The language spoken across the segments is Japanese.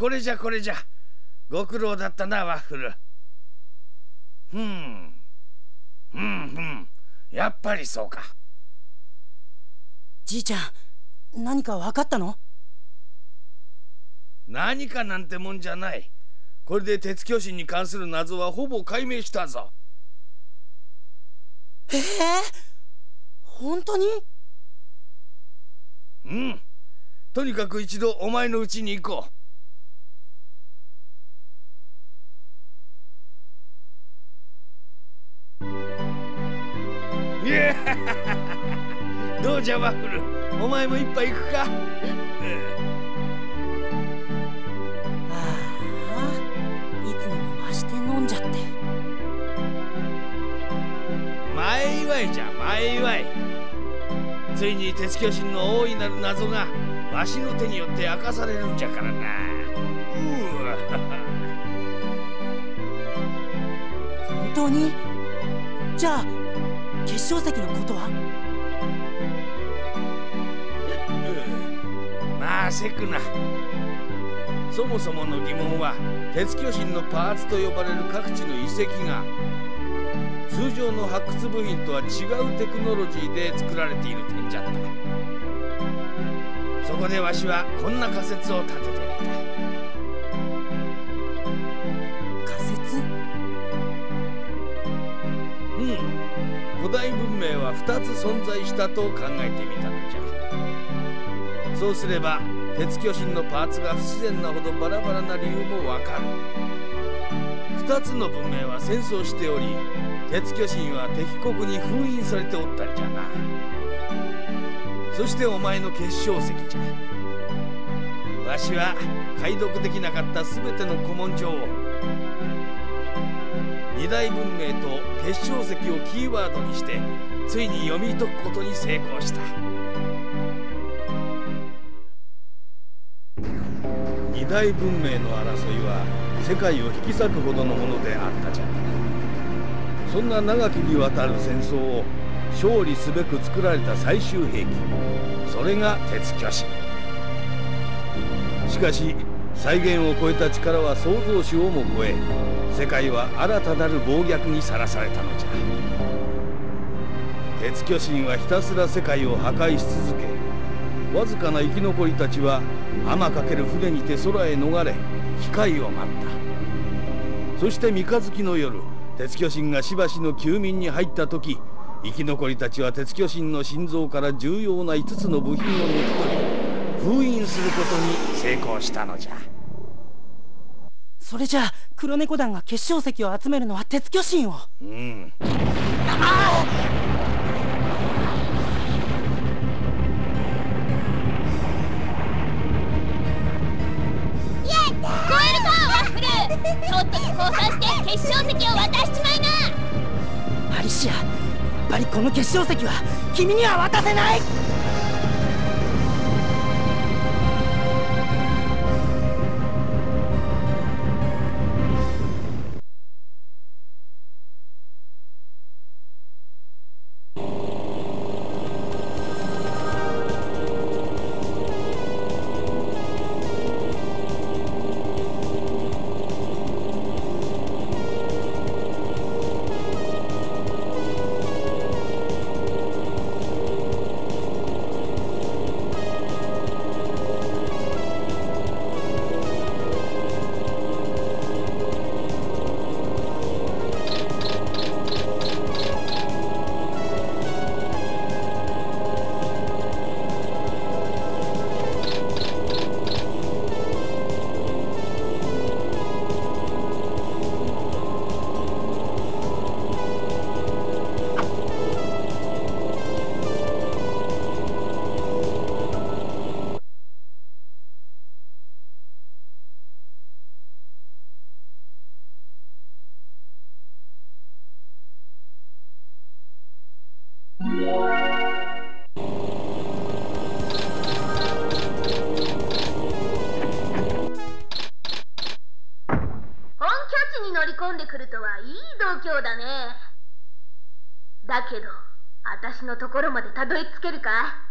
これじゃこれじゃ。ご苦労だったな、ワッフル。やっぱりそうか。 じいちゃん、何か分かったの？ 何かなんてもんじゃない。これで鉄巨神に関する謎はほぼ解明したぞ。 本当に？ うん。とにかく一度お前の家に行こう。どうじゃワッフル、お前も一杯行くか？ いつにも増して飲んじゃって。 前祝いじゃ前祝い。ついに鉄巨神の大いなる謎がわしの手によって明かされるんじゃからな。 本当に？じゃあ結晶石のことは？ まあせくな。そもそもの疑問は鉄巨神のパーツと呼ばれる各地の遺跡が通常の発掘部品とは違うテクノロジーで作られている点じゃった。そこでわしはこんな仮説を立ててみた。 仮説？ 古代文明は2つ存在したと考えてみたのじゃ。そうすれば鉄巨神のパーツが不自然なほどバラバラな理由もわかる。2つの文明は戦争しており、鉄巨神は敵国に封印されておったんじゃな。そしてお前の結晶石じゃ。わしは解読できなかった全ての古文書を二大文明と結晶石をキーワードにしてついに読み解くことに成功した。二大文明の争いは世界を引き裂くほどのものであったじゃ。そんな長きにわたる戦争を勝利すべく作られた最終兵器、それが鉄巨神。しかし再現を超えた力は創造主をも超え、世界は新たなる暴虐にさらされたのじゃ。鉄巨神はひたすら世界を破壊し続け、わずかな生き残りたちは天かける船にて空へ逃れ機会を待った。そして三日月の夜、鉄巨神がしばしの休眠に入った時、生き残りたちは鉄巨神の心臓から重要な5つの部品を抜き取り封印することに成功したのじゃ。 それじゃあ黒猫団が結晶石を集めるのは鉄巨神を。 とっとと降参して結晶石を渡しちまいな。 アリシア、やっぱりこの結晶石は君には渡せない。 だけど、私のところまでたどり着けるか？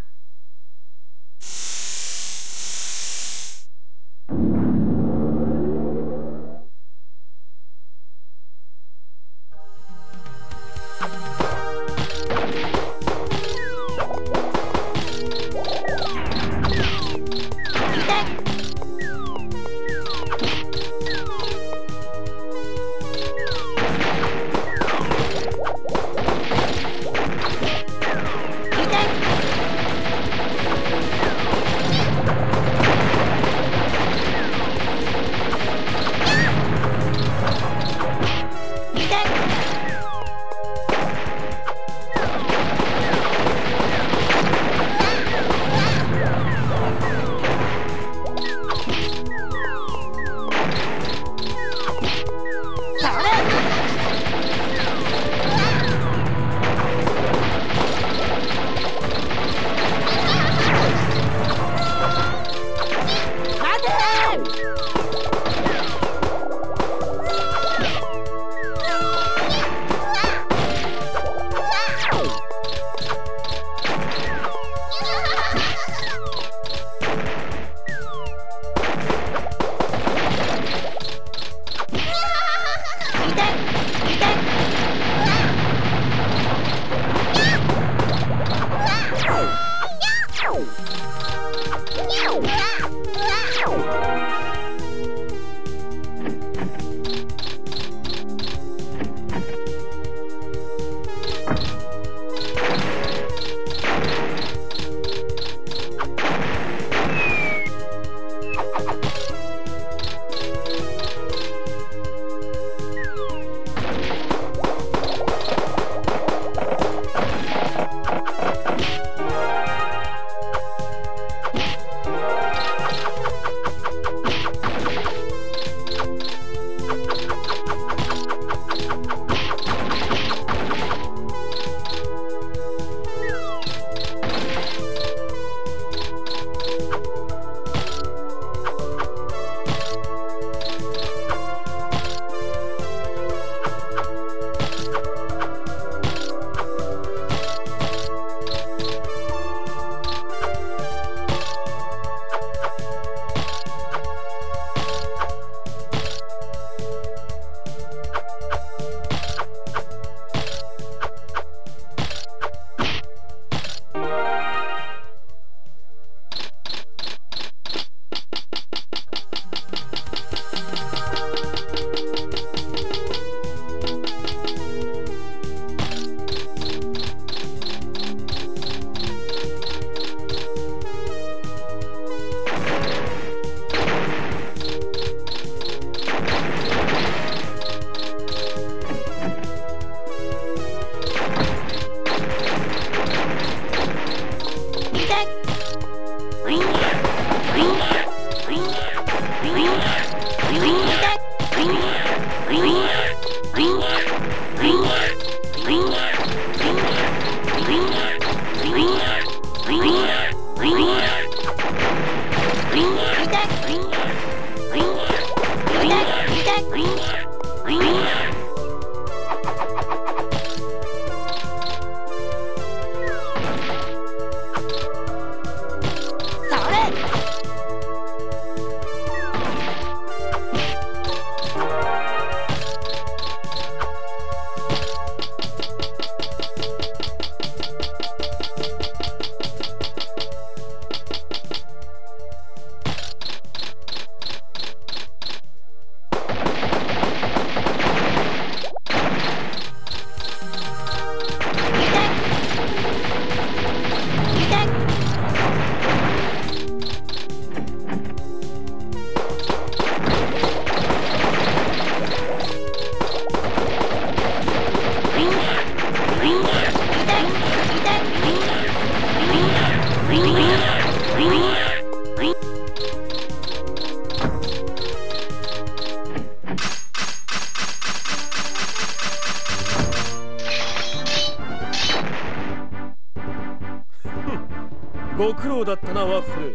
ご苦労だったな、ワッフル。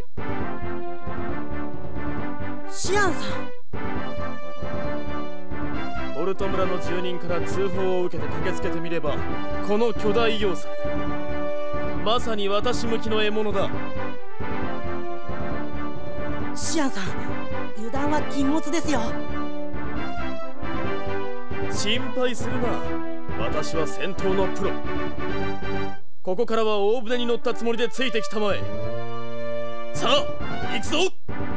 シアンさん。 ボルト村の住人から通報を受けて駆けつけてみれば、この巨大要塞、まさに私向きの獲物だ。 シアンさん、油断は禁物ですよ。 心配するな、私は戦闘のプロ。ここからは大船に乗ったつもりでついてきたまえ。さあ行くぞ。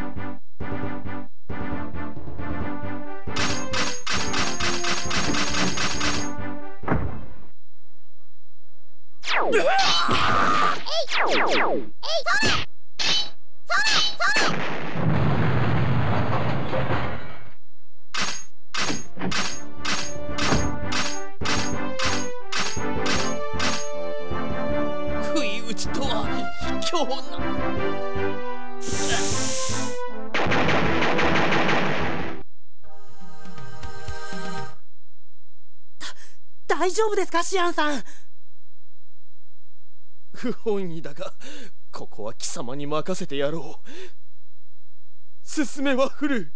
不意打ちとは卑怯な。 大丈夫ですか、シアンさん。 不本意だが、ここは貴様に任せてやろう。進め、ワッフル。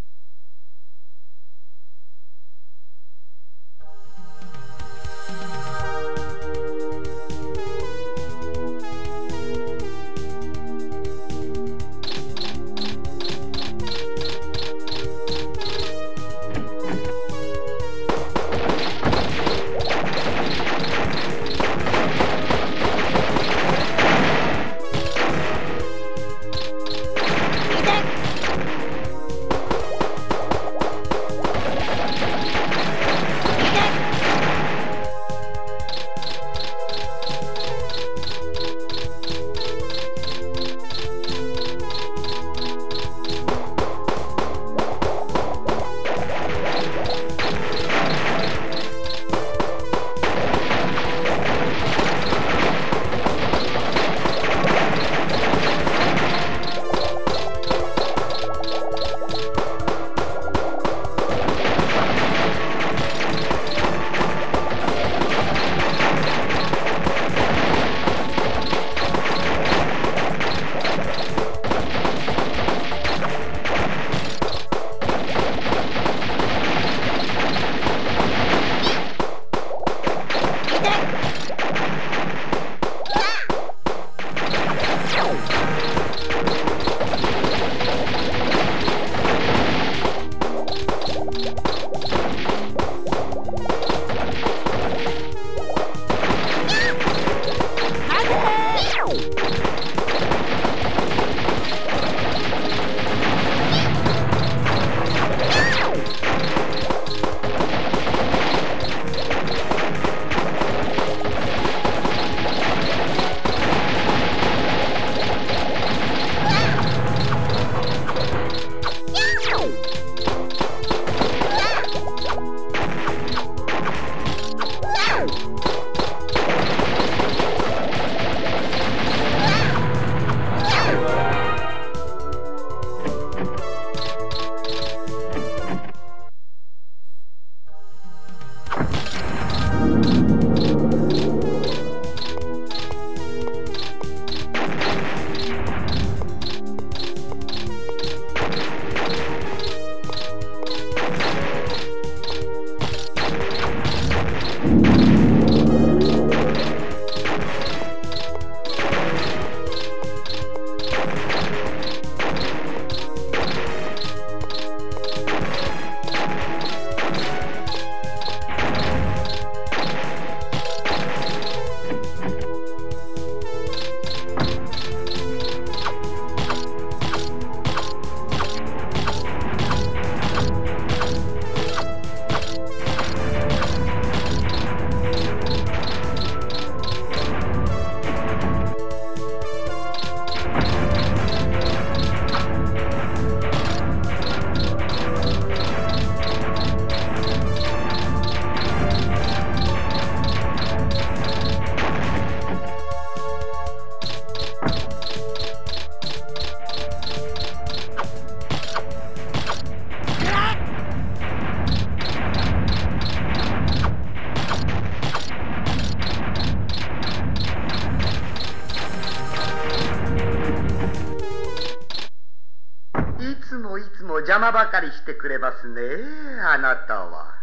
もいつも邪魔ばかりしてくれますね、あなたは。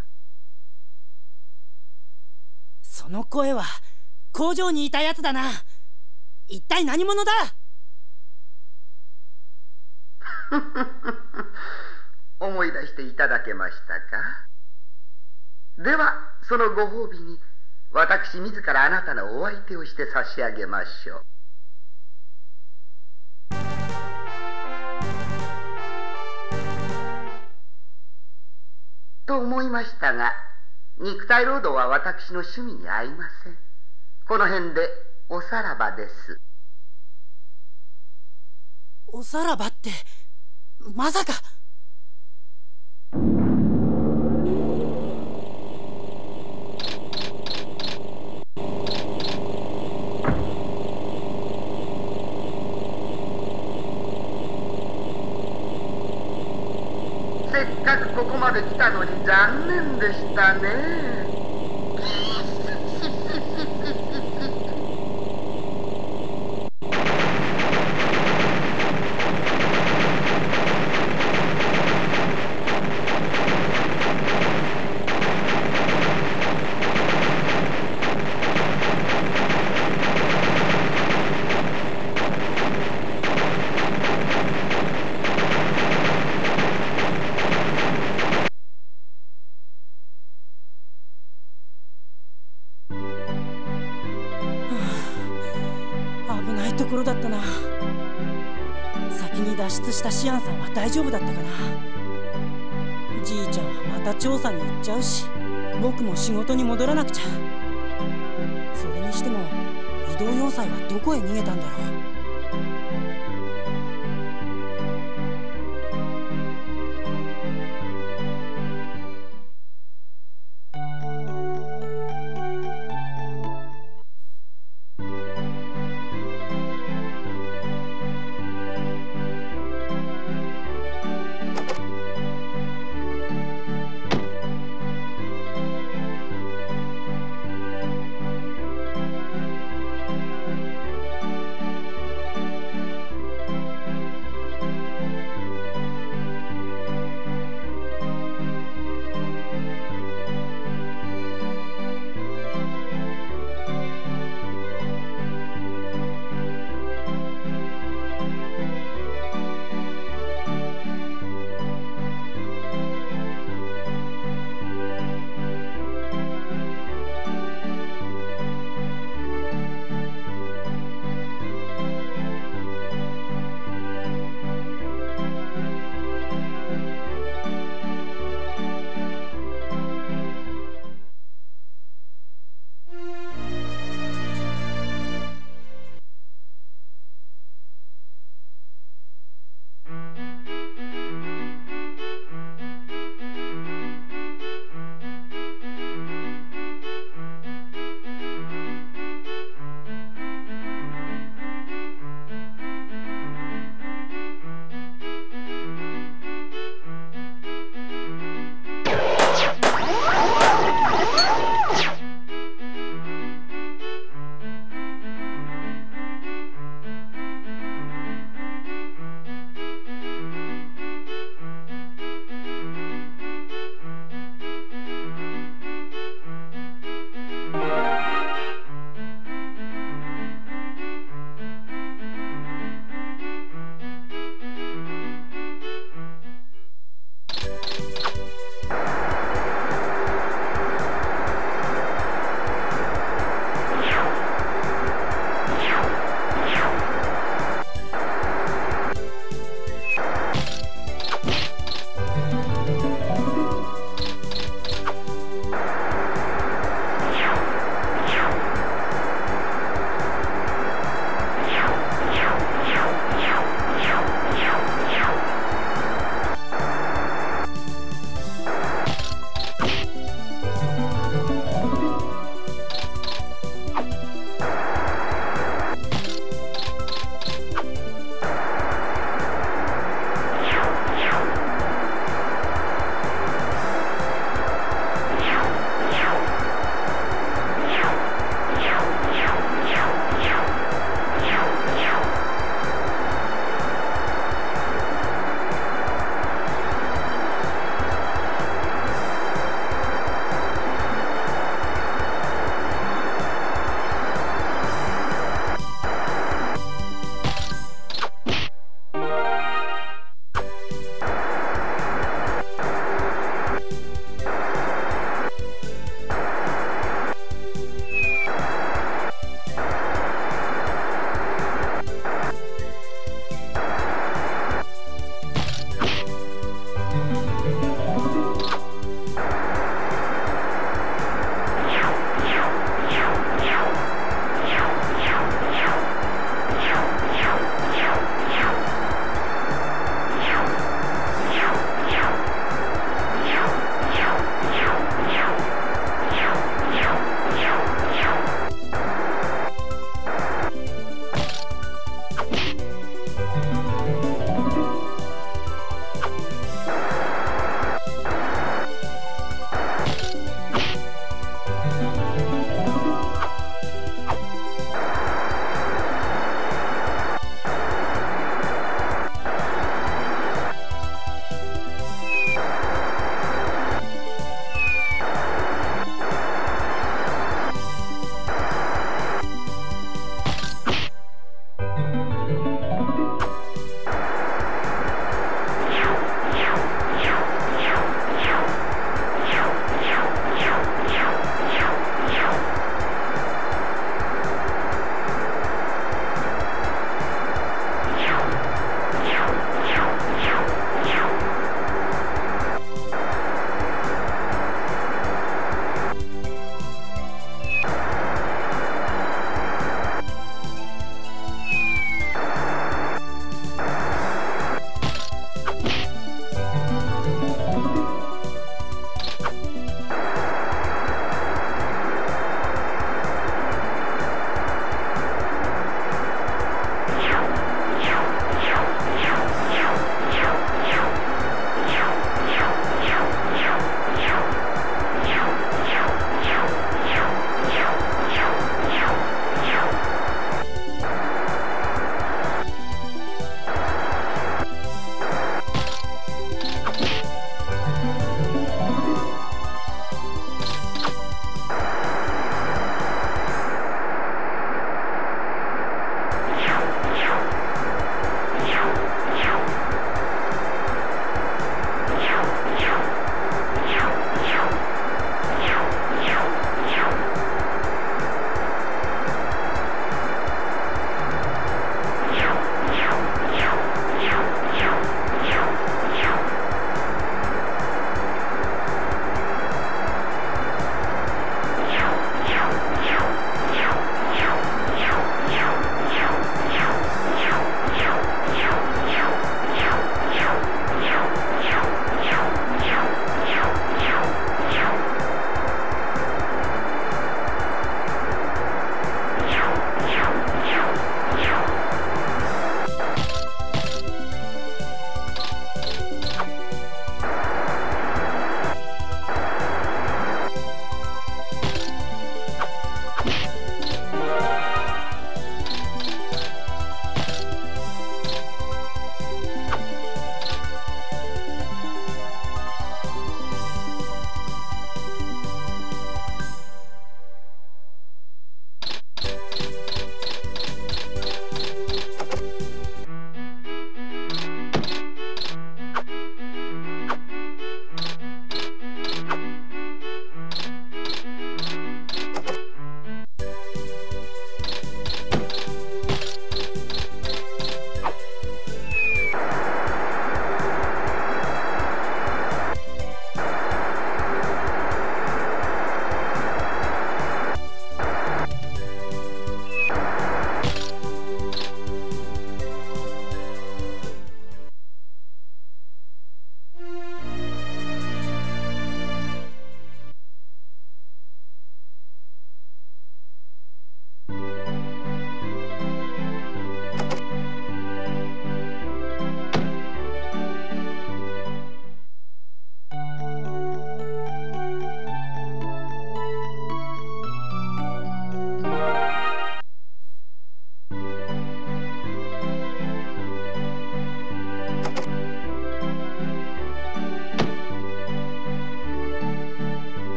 その声は工場にいたやつだな。一体何者だ？ 思い出していただけましたか？ではそのご褒美に私自らあなたのお相手をして差し上げましょう。と思いましたが、肉体労働は私の趣味に合いません。この辺でおさらばです。 おさらばってまさか。 せっかくここまで来たのに残念でしたね。 危ないところだったな。先に脱出したシアンさんは大丈夫だったかな。じいちゃんはまた調査に行っちゃうし、僕も仕事に戻らなくちゃ。それにしても移動要塞はどこへ逃げたんだろう。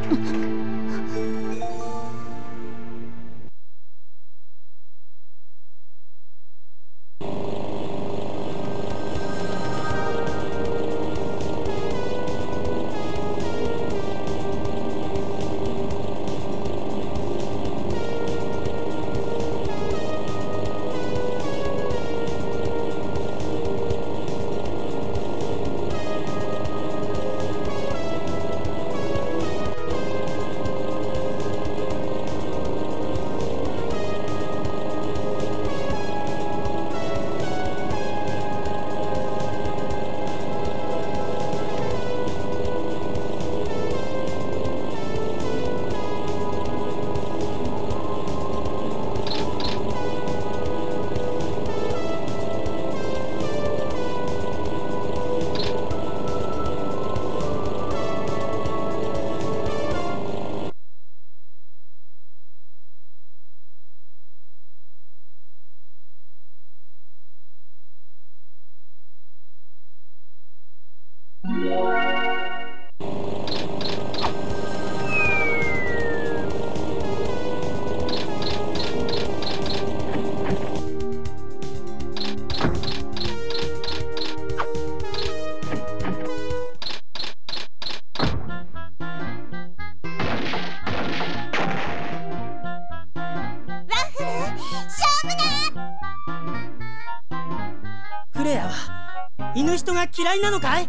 フレアは犬人が嫌いなのかい？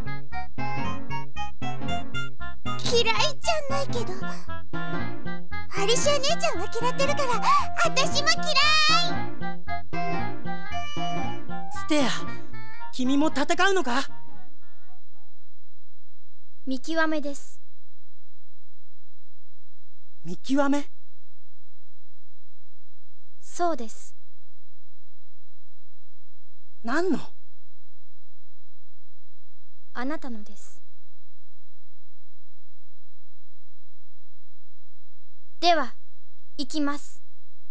嫌いじゃないけど、アリシア姉ちゃんが嫌ってるから私も嫌い。 ステア、君も戦うのか？ 見極めです。 見極め？ そうです。 何の？ あなたのです。では行きます。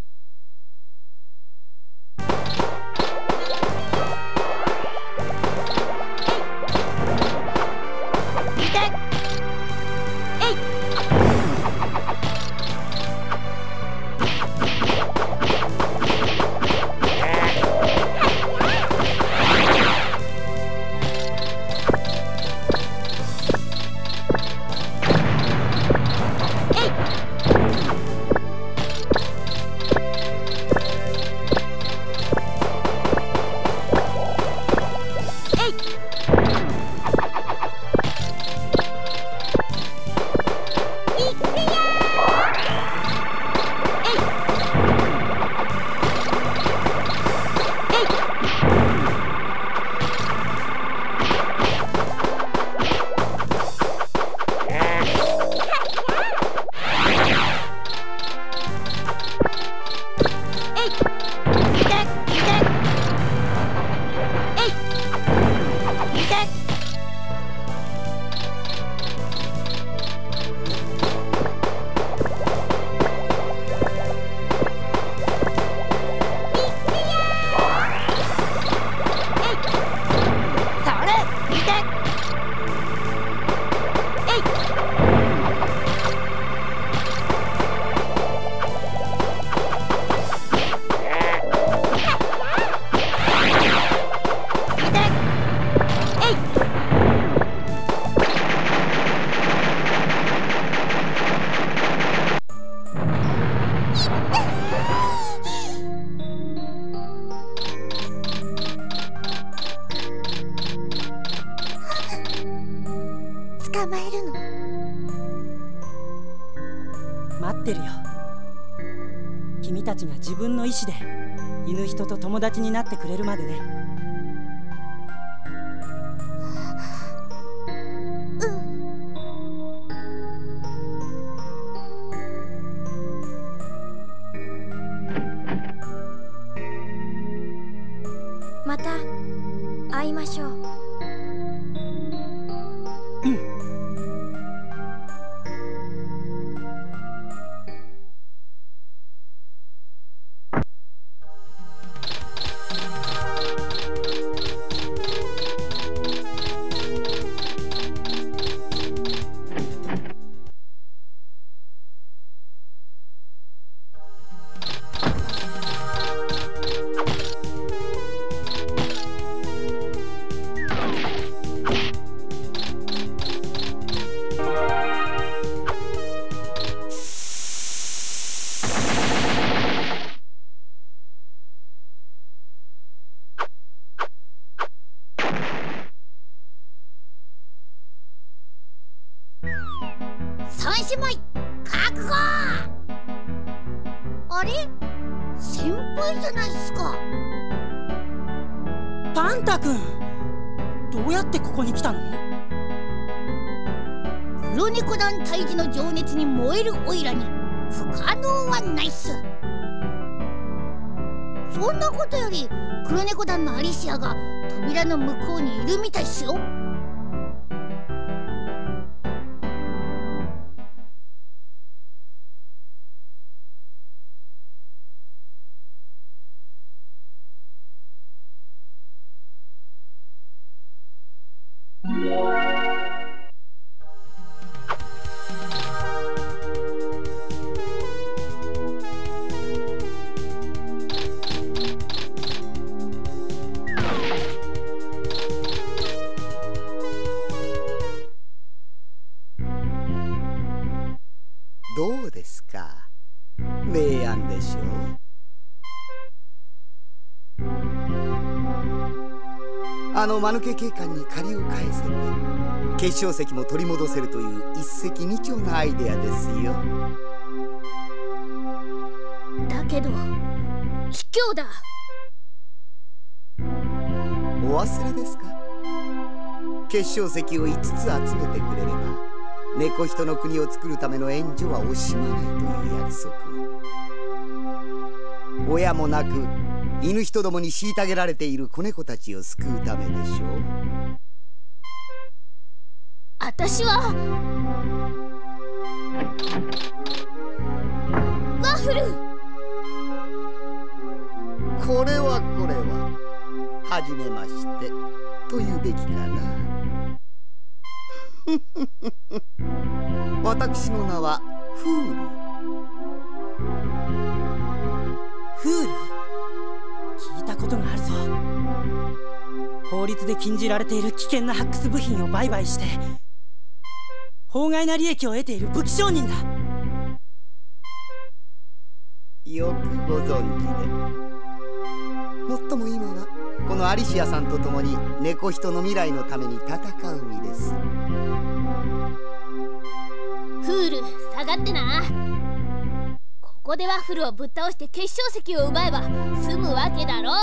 捕まえるの？ 待ってるよ。君たちが自分の意志で犬人と友達になってくれるまでね。 また会いましょう。 三姉妹覚悟。あれ、先輩じゃないっすか。 パンタ君、どうやってここに来たの？ 黒猫団退治の情熱に燃えるオイラに不可能はないっす。そんなことより黒猫団のアリシアが扉の向こうにいるみたいっすよ。 どうですか、明暗でしょう。あの間抜け警官に借りを返せて結晶石も取り戻せるという一石二鳥なアイデアですよ。 だけど卑怯だ。 お忘れですか？結晶石を5つ集めてくれれば猫人の国を作るための援助は惜しまないという約束を。親もなく犬人どもに虐げられている子猫たちを救うためでしょう。 私はワッフル。 これははじめましてと言うべきかな。私の名はフール。 フール？聞いたことがあるぞ。法律で禁じられている危険な発掘部品を売買して法外な利益を得ている武器商人だ。 よくご存知で。もっとも今はこのアリシアさんと共に猫人の未来のために戦う身です。 フール、下がってな。ここでワッフルをぶっ倒して結晶石を奪えば済むわけだろ。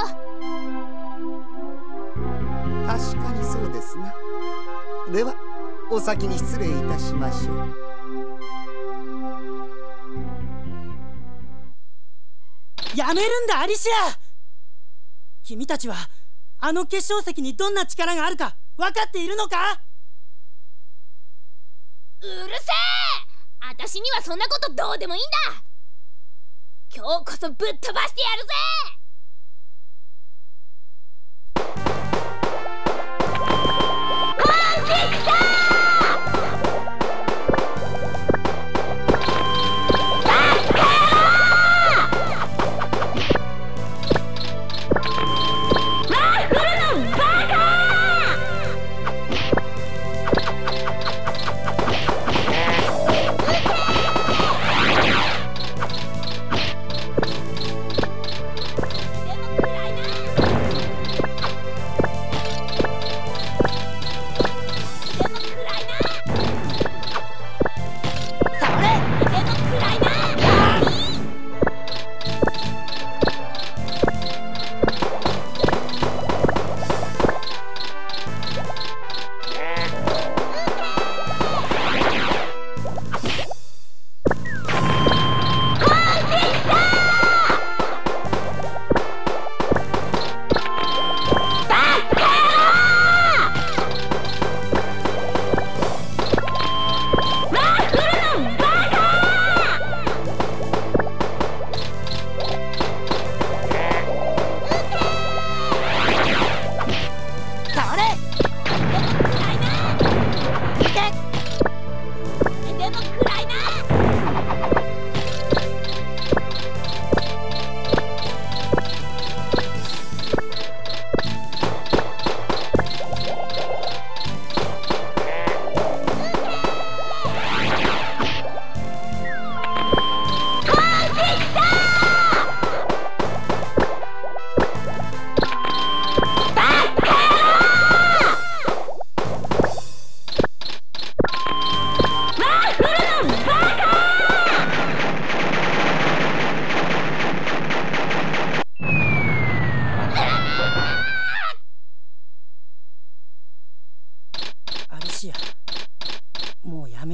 確かにそうですな。ではお先に失礼いたしましょう。 やめるんだアリシア。君たちはあの結晶石にどんな力があるか分かっているのか？ うるせえ！私にはそんなことどうでもいいんだ。今日こそぶっ飛ばしてやるぜ。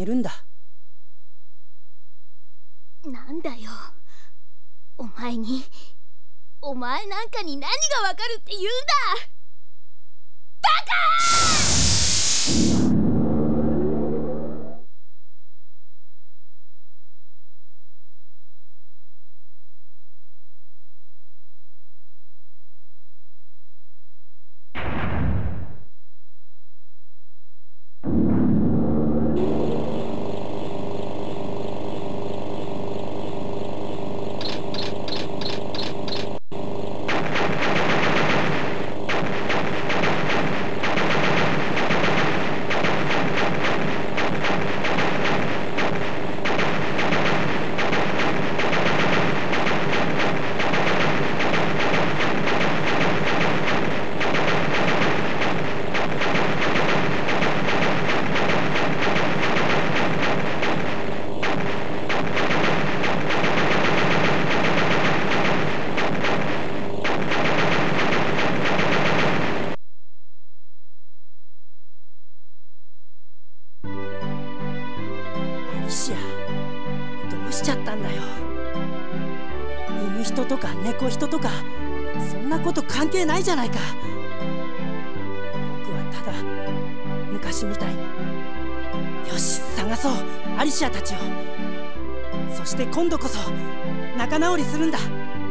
げるんだ。 なんだよ、お前なんかに何がわかるって言うんだ。バカアリシア、どうしちゃったんだよ。犬人とか猫人とかそんなこと関係ないじゃないか。僕はただ昔みたいに、よし探そうアリシアたちを。そして今度こそ仲直りするんだ。